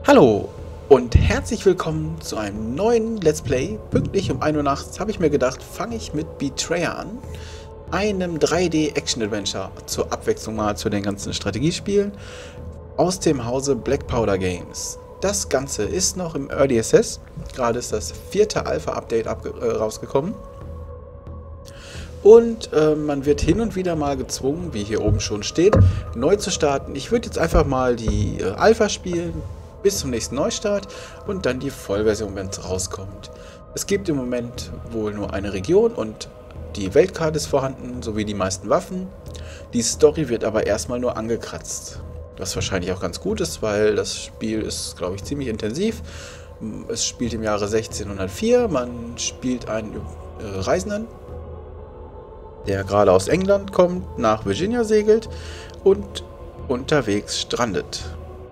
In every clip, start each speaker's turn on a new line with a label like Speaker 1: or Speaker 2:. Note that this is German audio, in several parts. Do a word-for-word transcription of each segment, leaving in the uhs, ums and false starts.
Speaker 1: Hallo und herzlich willkommen zu einem neuen Let's Play. Pünktlich um ein Uhr nachts habe ich mir gedacht, fange ich mit Betrayer an, einem drei D-Action-Adventure zur Abwechslung mal zu den ganzen Strategiespielen aus dem Hause Black Powder Games. Das Ganze ist noch im Early Access, gerade ist das vierte Alpha-Update äh, rausgekommen. Und äh, man wird hin und wieder mal gezwungen, wie hier oben schon steht, neu zu starten. Ich würde jetzt einfach mal die äh, Alpha spielen, bis zum nächsten Neustart und dann die Vollversion, wenn es rauskommt. Es gibt im Moment wohl nur eine Region und die Weltkarte ist vorhanden, sowie die meisten Waffen. Die Story wird aber erstmal nur angekratzt. Was wahrscheinlich auch ganz gut ist, weil das Spiel ist, glaube ich, ziemlich intensiv. Es spielt im Jahre sechzehnhundertvier. Man spielt einen äh, Reisenden, der gerade aus England kommt, nach Virginia segelt und unterwegs strandet.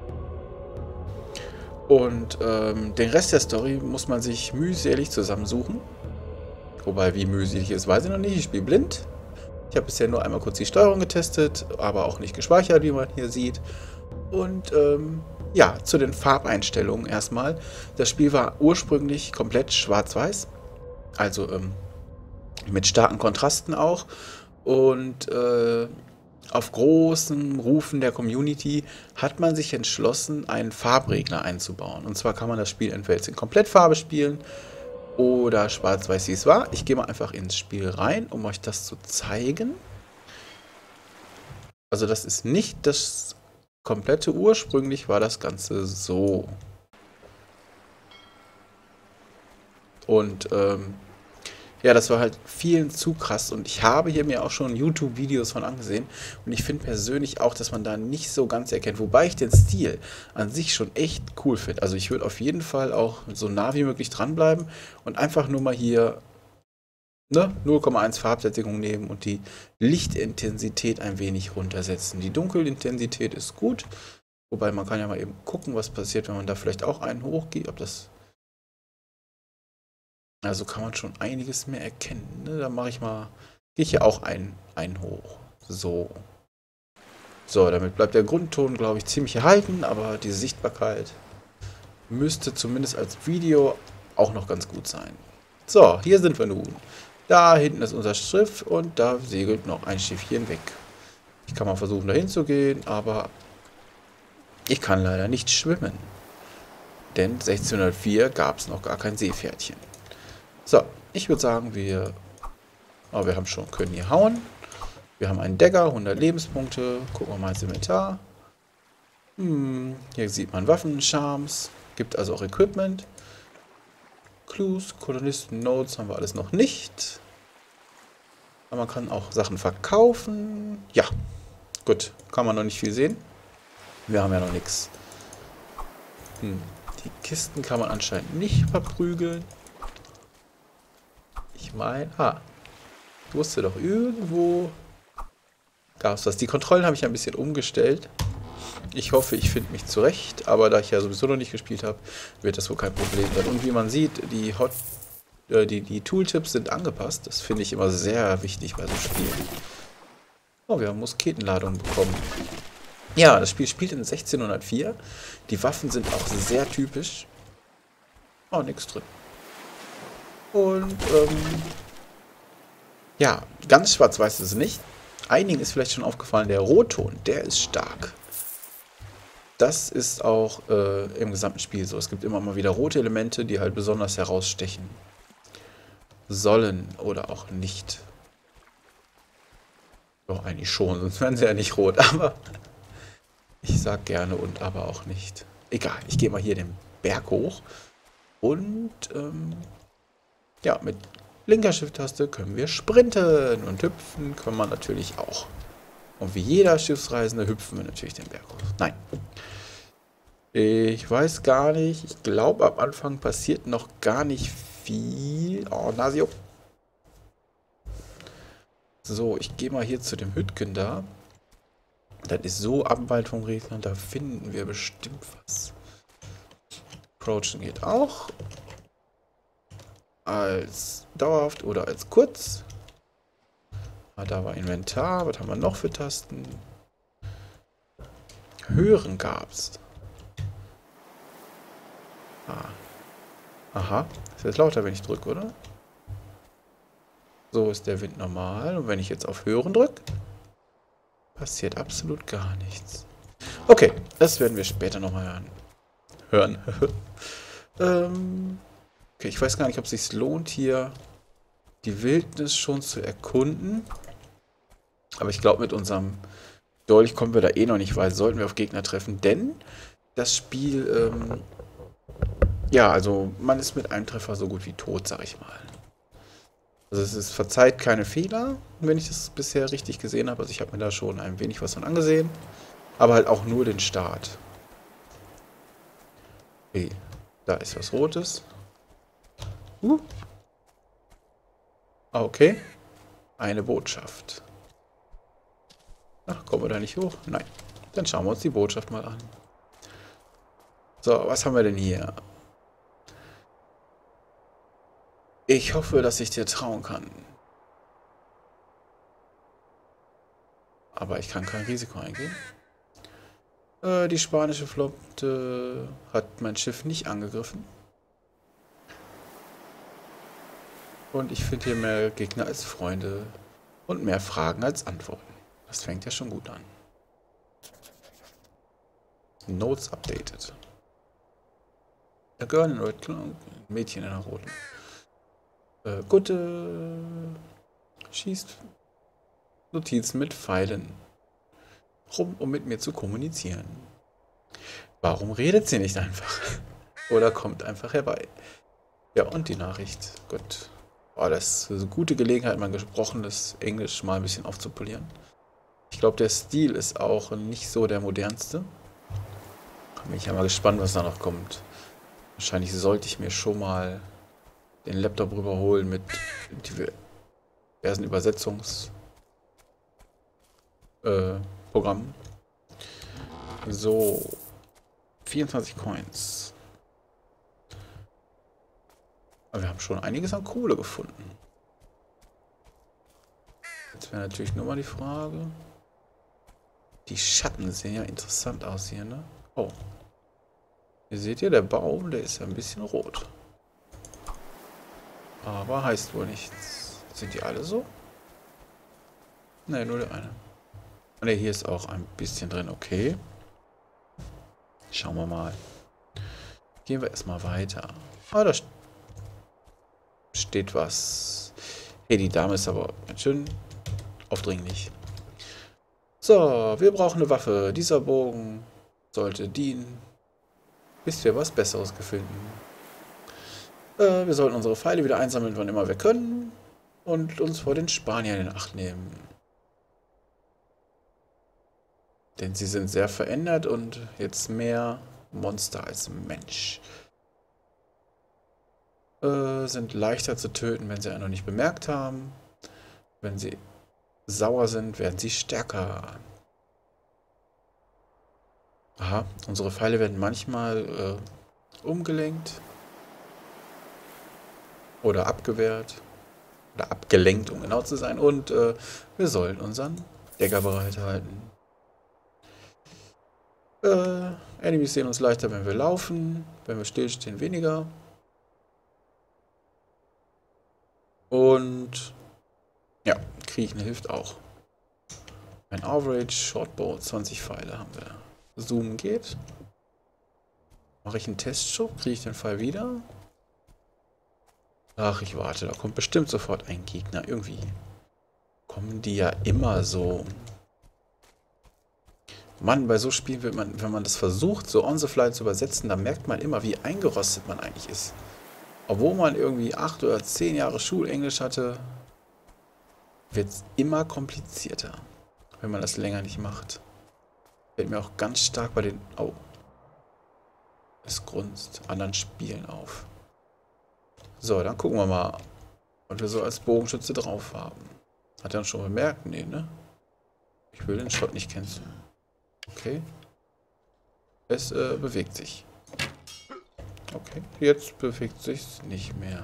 Speaker 1: Und ähm, den Rest der Story muss man sich mühselig zusammensuchen. Wobei, wie mühselig ist, weiß ich noch nicht. Ich spiele blind. Ich habe bisher nur einmal kurz die Steuerung getestet, aber auch nicht gespeichert, wie man hier sieht. Und ähm, ja, zu den Farbeinstellungen erstmal. Das Spiel war ursprünglich komplett schwarz-weiß. Also ähm, mit starken Kontrasten auch. Und äh, auf großen Rufen der Community hat man sich entschlossen, einen Farbregler einzubauen. Und zwar kann man das Spiel entweder in Komplettfarbe spielen oder schwarz-weiß, wie es war. Ich gehe mal einfach ins Spiel rein, um euch das zu zeigen. Also das ist nicht das komplette. Ursprünglich war das Ganze so. Und ähm, ja, das war halt vielen zu krass und ich habe hier mir auch schon YouTube-Videos von angesehen und ich finde persönlich auch, dass man da nicht so ganz erkennt, wobei ich den Stil an sich schon echt cool finde. Also ich würde auf jeden Fall auch so nah wie möglich dranbleiben und einfach nur mal hier ne, null Komma eins Farbsättigung nehmen und die Lichtintensität ein wenig runtersetzen. Die Dunkelintensität ist gut, wobei man kann ja mal eben gucken, was passiert, wenn man da vielleicht auch einen hochgeht, ob das... Also kann man schon einiges mehr erkennen. Ne? Da mache ich mal, gehe ich hier auch einen, einen hoch. So. So, damit bleibt der Grundton, glaube ich, ziemlich erhalten, aber die Sichtbarkeit müsste zumindest als Video auch noch ganz gut sein. So, hier sind wir nun. Da hinten ist unser Schiff und da segelt noch ein Schiffchen weg. Ich kann mal versuchen, dahin zu gehen, aber ich kann leider nicht schwimmen. Denn sechzehnhundertvier gab es noch gar kein Seepferdchen. So, ich würde sagen, wir, oh, wir haben schon, können hier hauen. Wir haben einen Dagger, hundert Lebenspunkte. Gucken wir mal ins Inventar. Hm, hier sieht man Waffen, Charms. Gibt also auch Equipment. Clues, Kolonisten, Notes haben wir alles noch nicht. Aber man kann auch Sachen verkaufen. Ja, gut, kann man noch nicht viel sehen. Wir haben ja noch nichts. Hm, die Kisten kann man anscheinend nicht verprügeln. Ich meine, ah, ich wusste doch irgendwo gab es das. Die Kontrollen habe ich ein bisschen umgestellt. Ich hoffe, ich finde mich zurecht, aber da ich ja sowieso noch nicht gespielt habe, wird das wohl kein Problem sein. Und wie man sieht, die, Hot, äh, die, die Tooltips sind angepasst. Das finde ich immer sehr wichtig bei so Spielen. Oh, wir haben Musketenladung bekommen. Ja, das Spiel spielt in sechzehnhundertvier. Die Waffen sind auch sehr typisch. Oh, nichts drin. Und, ähm, ja, ganz schwarz-weiß ist es nicht. Einigen ist vielleicht schon aufgefallen, der Rotton, der ist stark. Das ist auch äh, im gesamten Spiel so. Es gibt immer mal wieder rote Elemente, die halt besonders herausstechen sollen oder auch nicht. Doch, eigentlich schon, sonst wären sie ja nicht rot, aber ich sag gerne und aber auch nicht. Egal, ich gehe mal hier den Berg hoch und, ähm, ja, mit linker Shift-Taste können wir sprinten und hüpfen können wir natürlich auch. Und wie jeder Schiffsreisende hüpfen wir natürlich den Berg hoch. Nein. Ich weiß gar nicht. Ich glaube, am Anfang passiert noch gar nicht viel. Oh, Nasio. So, ich gehe mal hier zu dem Hütchen da. Das ist so abweit vom Regner. Da finden wir bestimmt was. Approachen geht auch. Als dauerhaft oder als kurz. Ah, da war Inventar. Was haben wir noch für Tasten? Hören gab's. Ah. Aha. Ist jetzt lauter, wenn ich drücke, oder? So ist der Wind normal. Und wenn ich jetzt auf Hören drücke, passiert absolut gar nichts. Okay, das werden wir später nochmal hören. Hören. ähm, okay, ich weiß gar nicht, ob es sich lohnt, hier die Wildnis schon zu erkunden. Aber ich glaube, mit unserem Dolch kommen wir da eh noch nicht weit, sollten wir auf Gegner treffen. Denn das Spiel, ähm, ja, also man ist mit einem Treffer so gut wie tot, sag ich mal. Also es ist, verzeiht keine Fehler, wenn ich das bisher richtig gesehen habe. Also ich habe mir da schon ein wenig was von angesehen. Aber halt auch nur den Start. Okay, da ist was Rotes. Uh. Ah, okay. Eine Botschaft. Ach, kommen wir da nicht hoch? Nein. Dann schauen wir uns die Botschaft mal an. So, was haben wir denn hier? Ich hoffe, dass ich dir trauen kann. Aber ich kann kein Risiko eingehen. Äh, die spanische Flotte hat mein Schiff nicht angegriffen. Und ich finde hier mehr Gegner als Freunde und mehr Fragen als Antworten. Das fängt ja schon gut an. Notes updated. A girl in red cloak. Mädchen in einer roten. Äh, Gute schießt Notizen mit Pfeilen rum, um mit mir zu kommunizieren. Warum redet sie nicht einfach? Oder kommt einfach herbei? Ja, und die Nachricht. Gut. Oh, das ist eine gute Gelegenheit, mein gesprochenes Englisch mal ein bisschen aufzupolieren. Ich glaube, der Stil ist auch nicht so der modernste. Bin ich ja mal gespannt, was da noch kommt. Wahrscheinlich sollte ich mir schon mal den Laptop rüberholen mit diversen Übersetzungsprogrammen. Äh, so. vierundzwanzig Coins. Aber wir haben schon einiges an Kohle gefunden. Jetzt wäre natürlich nur mal die Frage. Die Schatten sehen ja interessant aus hier, ne? Oh. Ihr seht ja, der Baum, der ist ja ein bisschen rot. Aber heißt wohl nichts. Sind die alle so? Ne, nur der eine. Ne, hier ist auch ein bisschen drin. Okay. Schauen wir mal. Gehen wir erstmal weiter. Ah, da steht was. Hey, die Dame ist aber ganz schön aufdringlich. So, wir brauchen eine Waffe. Dieser Bogen sollte dienen, bis wir was Besseres finden. Äh, wir sollten unsere Pfeile wieder einsammeln, wann immer wir können. Und uns vor den Spaniern in Acht nehmen. Denn sie sind sehr verändert und jetzt mehr Monster als Mensch. Äh, sind leichter zu töten, wenn sie einen noch nicht bemerkt haben. Wenn sie sauer sind, werden sie stärker. Aha, unsere Pfeile werden manchmal äh, umgelenkt. Oder abgewehrt. Oder abgelenkt, um genau zu sein. Und äh, wir sollen unseren Dagger bereithalten. Äh, Enemies sehen uns leichter, wenn wir laufen. Wenn wir stillstehen, weniger. Und ja, Kriechen hilft auch. Ein Average Shortbow, zwanzig Pfeile haben wir. Zoomen geht. Mache ich einen Testschub, kriege ich den Pfeil wieder. Ach, ich warte, da kommt bestimmt sofort ein Gegner. Irgendwie kommen die ja immer so. Mann, bei so Spielen wird man, wenn man das versucht, so on the fly zu übersetzen, dann merkt man immer, wie eingerostet man eigentlich ist. Obwohl man irgendwie acht oder zehn Jahre Schulenglisch hatte, wird es immer komplizierter, wenn man das länger nicht macht. Fällt mir auch ganz stark bei den... Oh. Es grunzt anderen Spielen auf. So, dann gucken wir mal, was wir so als Bogenschütze drauf haben. Hat er uns schon bemerkt? Nee, ne? Ich will den Shot nicht canceln. Okay. Es äh, bewegt sich. Okay, jetzt bewegt sich nicht mehr.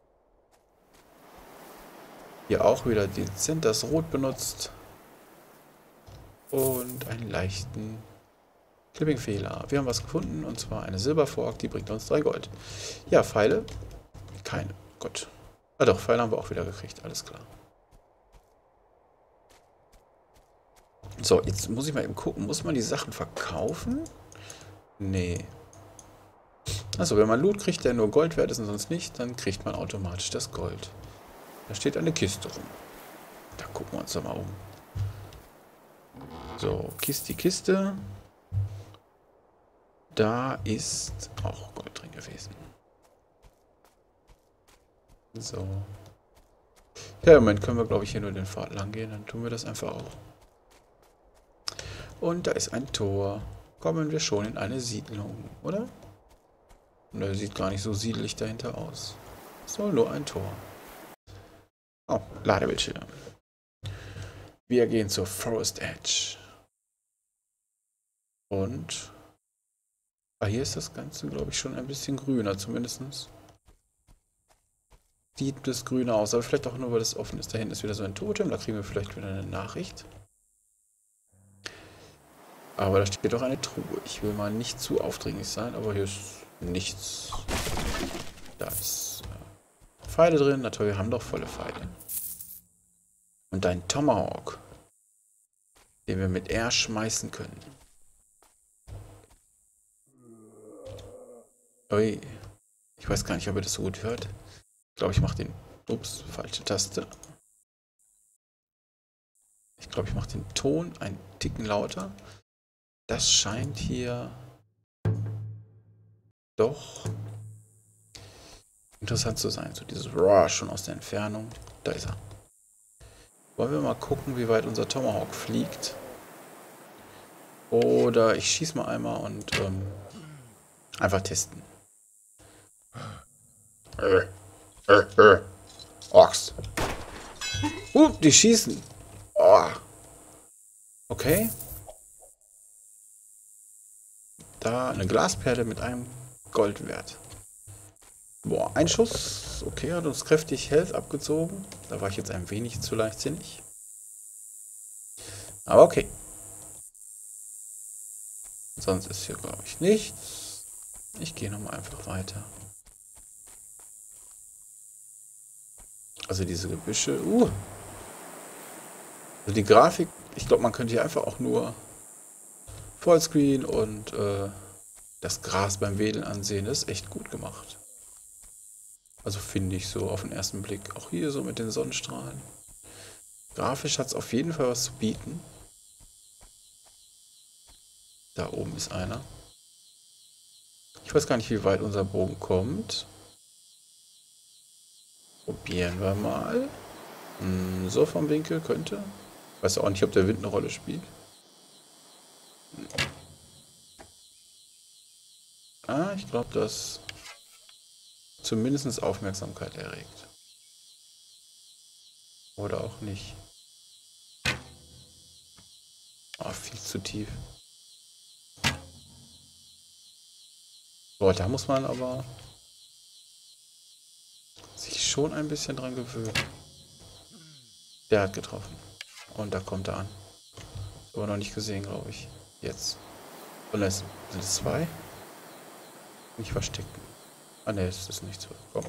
Speaker 1: Hier auch wieder dezent das Rot benutzt. Und einen leichten Clipping-Fehler. Wir haben was gefunden, und zwar eine Silberfork, die bringt uns drei Gold. Ja, Pfeile? Keine. Gut. Ah doch, Pfeile haben wir auch wieder gekriegt, alles klar. So, jetzt muss ich mal eben gucken. Muss man die Sachen verkaufen? Nee. Also, wenn man Loot kriegt, der nur Gold wert ist und sonst nicht, dann kriegt man automatisch das Gold. Da steht eine Kiste rum. Da gucken wir uns doch mal um. So, Kiste, Kiste. Da ist auch Gold drin gewesen. So. Ja, im Moment können wir, glaube ich, hier nur den Pfad lang gehen. Dann tun wir das einfach auch. Und da ist ein Tor. Kommen wir schon in eine Siedlung, oder? Ne, sieht gar nicht so siedelig dahinter aus. Soll nur ein Tor. Oh, Ladebildschirm. Wir gehen zur Forest Edge. Und... Ah, hier ist das Ganze, glaube ich, schon ein bisschen grüner, zumindest. Sieht das grüner aus, aber vielleicht auch nur, weil es offen ist. Da hinten ist wieder so ein Totem, da kriegen wir vielleicht wieder eine Nachricht. Aber da steht doch eine Truhe. Ich will mal nicht zu aufdringlich sein, aber hier ist nichts. Da ist äh, Pfeile drin. Na toll, wir haben doch volle Pfeile. Und ein Tomahawk, den wir mit R schmeißen können. Ui. Ich weiß gar nicht, ob ihr das so gut hört. Ich glaube, ich mache den... Ups, falsche Taste. Ich glaube, ich mache den Ton ein Ticken lauter. Das scheint hier doch interessant zu sein. So dieses Roar schon aus der Entfernung. Da ist er. Wollen wir mal gucken, wie weit unser Tomahawk fliegt. Oder ich schieße mal einmal und ähm, einfach testen. Äh, äh, äh. Ochs. Uh, die schießen. Oh. Okay. Da eine Glasperle mit einem Goldwert. Boah, ein Schuss. Okay, hat uns kräftig Health abgezogen. Da war ich jetzt ein wenig zu leichtsinnig. Aber okay. Sonst ist hier, glaube ich, nichts. Ich gehe nochmal einfach weiter. Also diese Gebüsche. Uh. Also die Grafik, ich glaube, man könnte hier einfach auch nur Vollscreen und äh, das Gras beim Wedeln ansehen. Das ist echt gut gemacht. Also finde ich so auf den ersten Blick. Auch hier so mit den Sonnenstrahlen. Grafisch hat es auf jeden Fall was zu bieten. Da oben ist einer. Ich weiß gar nicht, wie weit unser Bogen kommt. Probieren wir mal. Hm, so vom Winkel könnte. Weiß auch nicht, ob der Wind eine Rolle spielt. Hm. Ah, ich glaube, dass zumindest Aufmerksamkeit erregt. Oder auch nicht. Oh, viel zu tief. Boah, da muss man aber sich schon ein bisschen dran gewöhnen. Der hat getroffen. Und da kommt er an. Aber noch nicht gesehen, glaube ich. Jetzt. Und es sind es zwei? Nicht verstecken. Ah ne, es ist nichts. Komm.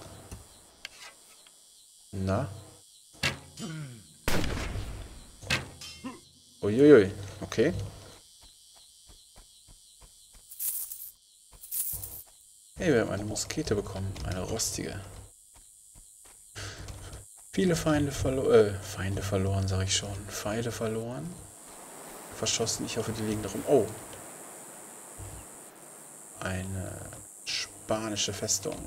Speaker 1: Na? Uiuiui. Okay. Hey, wir haben eine Muskete bekommen. Eine rostige. Viele Feinde verloren. Äh, Feinde verloren, sage ich schon. Pfeile verloren. Verschossen. Ich hoffe, die liegen darum. Oh. Eine spanische Festung.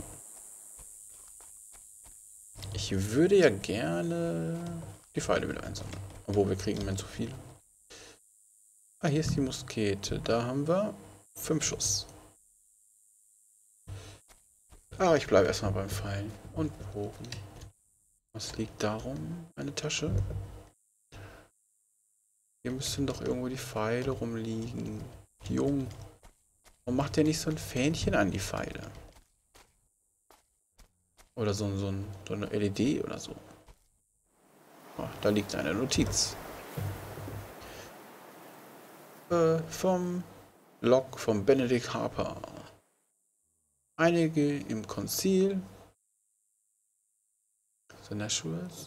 Speaker 1: Ich würde ja gerne die Pfeile wieder einsammeln. Obwohl, wir kriegen im Moment zu viele. Ah, hier ist die Muskete. Da haben wir fünf Schuss. Ah, ich bleibe erstmal beim Pfeilen und Bogen. Was liegt darum? Eine Tasche? Hier müssen doch irgendwo die Pfeile rumliegen. Jung. Warum macht der nicht so ein Fähnchen an die Pfeile? Oder so, so, ein, so eine L E D oder so. Oh, da liegt eine Notiz. Äh, vom Log von Benedict Harper. Einige im Konzil. The Nashville's.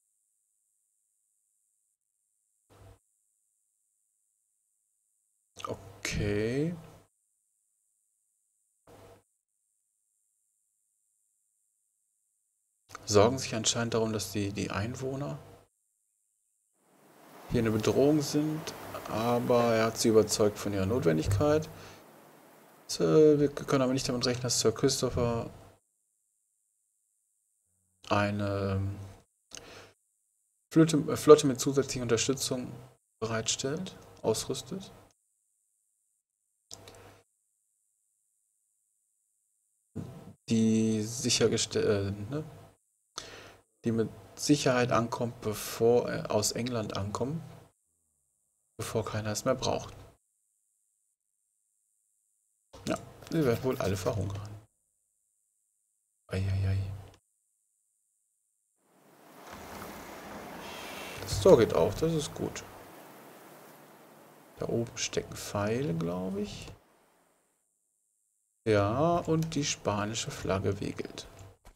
Speaker 1: Okay. Sorgen sich anscheinend darum, dass die, die Einwohner hier eine Bedrohung sind, aber er hat sie überzeugt von ihrer Notwendigkeit. Wir können aber nicht damit rechnen, dass Sir Christopher eine Flotte, äh, Flotte mit zusätzlicher Unterstützung bereitstellt, ausrüstet. Die sichergestellt, äh, ne? die mit Sicherheit ankommt, bevor er aus England ankommt, bevor keiner es mehr braucht. Ja, sie werden wohl alle verhungern. Eieiei. Das Tor geht auf, das ist gut. Da oben stecken Pfeile, glaube ich. Ja, und die spanische Flagge wegelt.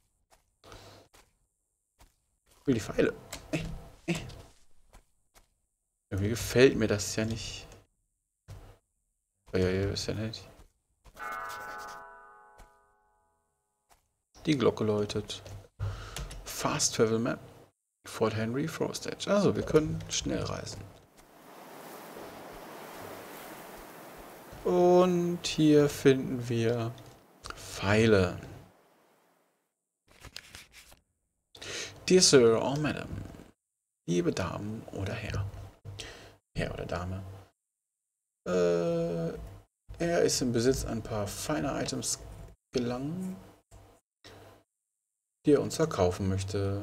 Speaker 1: Wie die Pfeile. Äh, äh. Irgendwie gefällt mir das ja nicht. Ja, ja, ist ja nett. Die Glocke läutet. Fast Travel Map. Fort Henry, Frostage. Also, wir können schnell reisen. Und hier finden wir Pfeile. Dear Sir or Madam. Liebe Damen oder Herr. Herr oder Dame. Äh, er ist im Besitz ein paar feiner Items gelangen, die er uns verkaufen möchte.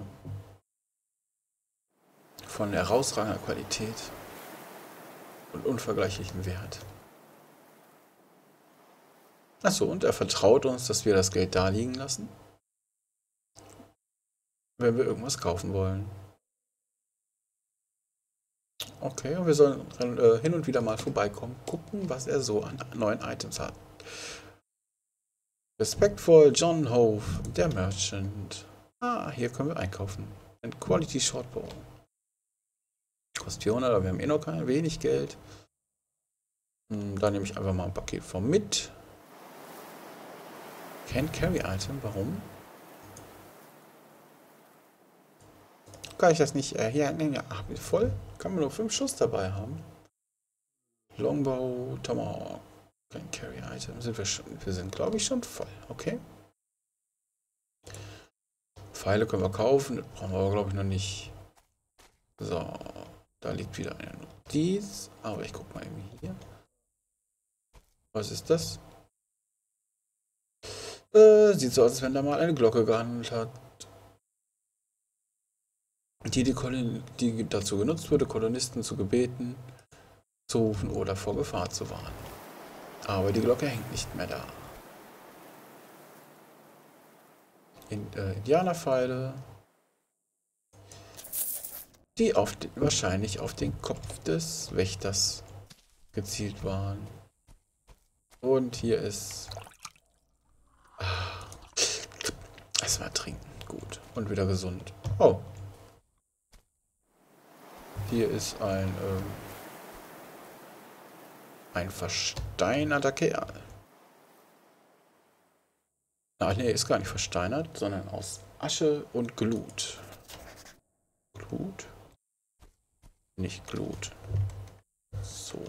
Speaker 1: Von herausragender Qualität und unvergleichlichem Wert. Achso, und er vertraut uns, dass wir das Geld da liegen lassen, wenn wir irgendwas kaufen wollen. Okay, und wir sollen äh, hin und wieder mal vorbeikommen, gucken, was er so an neuen Items hat. Respektvoll John Hove, der Merchant. Ah, hier können wir einkaufen. Ein Quality Shortbow. Kostet vierhundert, aber wir haben eh noch kein wenig Geld. Dann nehme ich einfach mal ein Paket von mit. Can't carry Item, warum? Kann ich das nicht äh, hier nehmen? Ach, voll? Kann man nur fünf Schuss dabei haben. Longbow, Tomahawk. Can't carry Item. Sind wir schon? Wir sind, glaube ich, schon voll. Okay. Pfeile können wir kaufen. Das brauchen wir aber, glaube ich, noch nicht. So. Da liegt wieder eine Notiz. Aber ich gucke mal eben hier. Was ist das? Äh, sieht so aus, als wenn da mal eine Glocke gehandelt hat. Die, die, Kolon die dazu genutzt wurde, Kolonisten zu gebeten, zu rufen oder vor Gefahr zu warnen. Aber die Glocke hängt nicht mehr da. In, äh, Indianerpfeile, die auf den, wahrscheinlich auf den Kopf des Wächters gezielt waren. Und hier ist... Ah, erstmal trinken. Gut. Und wieder gesund. Oh. Hier ist ein... Ähm, ein versteinerter Kerl. Ach nee, ist gar nicht versteinert, sondern aus Asche und Glut. Glut? Nicht Glut. So.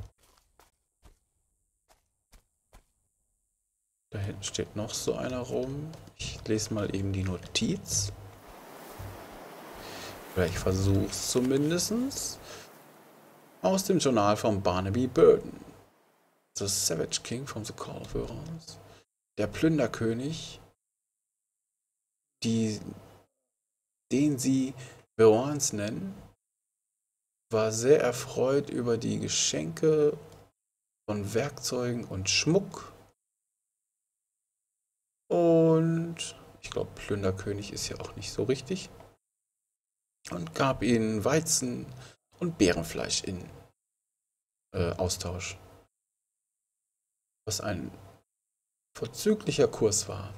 Speaker 1: Da hinten steht noch so einer rum. Ich lese mal eben die Notiz. Oder ich versuche es zumindest. Aus dem Journal von Barnaby Burden. The Savage King from the Call of Urons. Der Plünderkönig, die, den sie Verons nennen, war sehr erfreut über die Geschenke von Werkzeugen und Schmuck. Und ich glaube, Plünderkönig ist ja auch nicht so richtig. Und gab ihnen Weizen und Bärenfleisch in äh, Austausch. Was ein vorzüglicher Kurs war.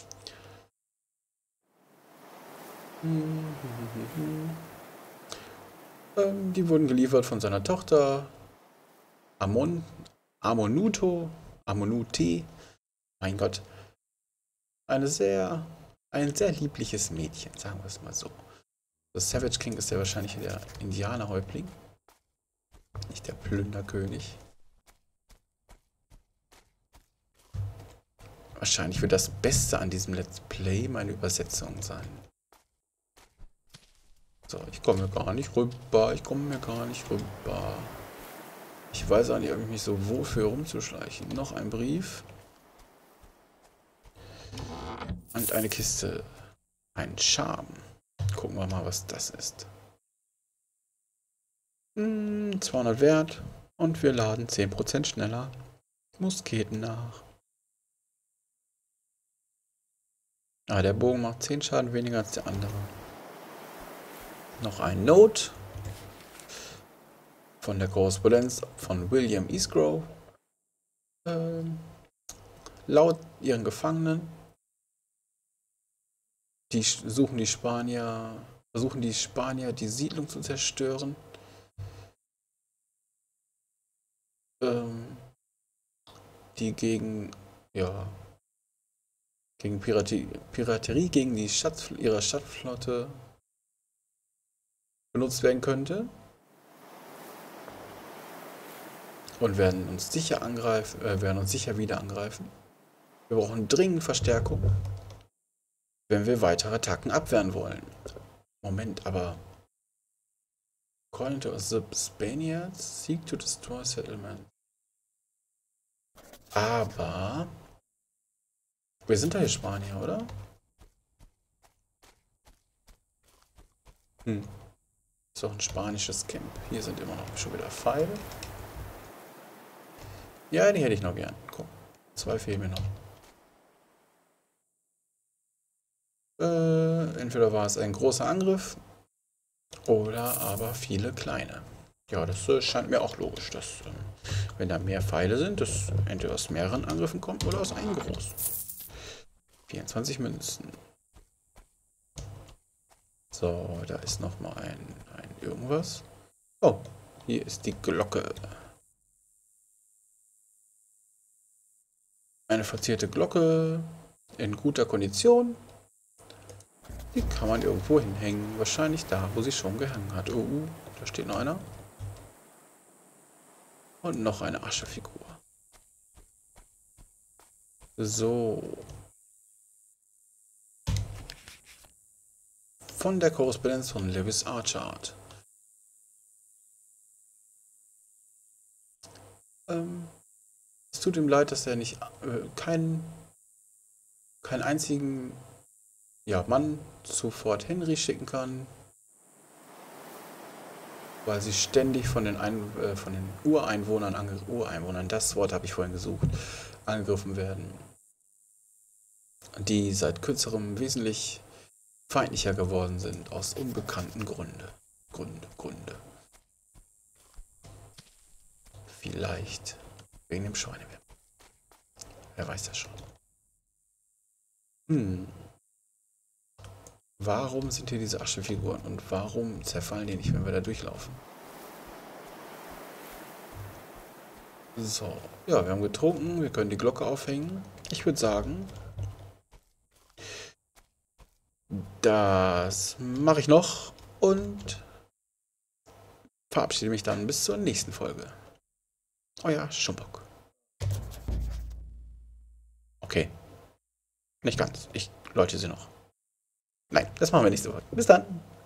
Speaker 1: Ähm, die wurden geliefert von seiner Tochter Amon, Amonuto, Amonuti. Mein Gott. Eine sehr, ein sehr liebliches Mädchen, sagen wir es mal so. Das Savage King ist ja wahrscheinlich der Indianerhäuptling, nicht der Plünderkönig. Wahrscheinlich wird das Beste an diesem Let's Play meine Übersetzung sein. So, ich komme mir gar nicht rüber, ich komme mir gar nicht rüber. Ich weiß auch nicht, ob ich mich so wohlfühle, rumzuschleichen. Noch ein Brief. Und eine Kiste. Ein Charme. Gucken wir mal, was das ist. Hm, zweihundert Wert. Und wir laden zehn Prozent schneller Musketen nach. Ah, der Bogen macht zehn Schaden weniger als der andere. Noch ein Note. Von der Korrespondenz von William Eastgrove. Ähm, laut ihren Gefangenen. Die suchen die Spanier, versuchen die Spanier die Siedlung zu zerstören. Ähm, die gegen, ja, gegen Piraterie, Piraterie gegen die Schatz, ihre Stadtflotte benutzt werden könnte. Und werden uns sicher angreifen, äh, werden uns sicher wieder angreifen. Wir brauchen dringend Verstärkung, wenn wir weitere Attacken abwehren wollen. Moment, aber according to the Spaniards, seek to destroy settlement. Aber wir sind doch hier Spanier, oder? Hm. Ist doch ein spanisches Camp. Hier sind immer noch schon wieder Pfeile. Ja, die hätte ich noch gern. Guck, zwei fehlen mir noch. Äh, entweder war es ein großer Angriff oder aber viele kleine. Ja, das äh, scheint mir auch logisch, dass äh, wenn da mehr Pfeile sind, das entweder aus mehreren Angriffen kommt oder aus einem großen. vierundzwanzig Münzen. So, da ist noch mal ein, ein irgendwas. Oh, hier ist die Glocke. Eine verzierte Glocke in guter Kondition. Die kann man irgendwo hinhängen. Wahrscheinlich da, wo sie schon gehangen hat. Oh, uh, da steht noch einer. Und noch eine Aschefigur. So. Von der Korrespondenz von Lewis Archard. Ähm, es tut ihm leid, dass er nicht äh, keinen keinen einzigen ja, Mann zu Fort Henry schicken kann, weil sie ständig von den, Ein äh, von den Ureinwohnern, ange Ureinwohnern, das Wort habe ich vorhin gesucht, angegriffen werden, die seit kürzerem wesentlich feindlicher geworden sind, aus unbekannten Gründe. Gründe, Gründe. Vielleicht wegen dem Schweinewirt. Wer weiß das schon. Hm. Warum sind hier diese Aschefiguren und warum zerfallen die nicht, wenn wir da durchlaufen? So, ja, wir haben getrunken, wir können die Glocke aufhängen. Ich würde sagen, das mache ich noch und verabschiede mich dann bis zur nächsten Folge. Euer Schumbock. Okay, nicht ganz. Ich läute sie noch. Nein, das machen wir nächste Woche. Bis dann.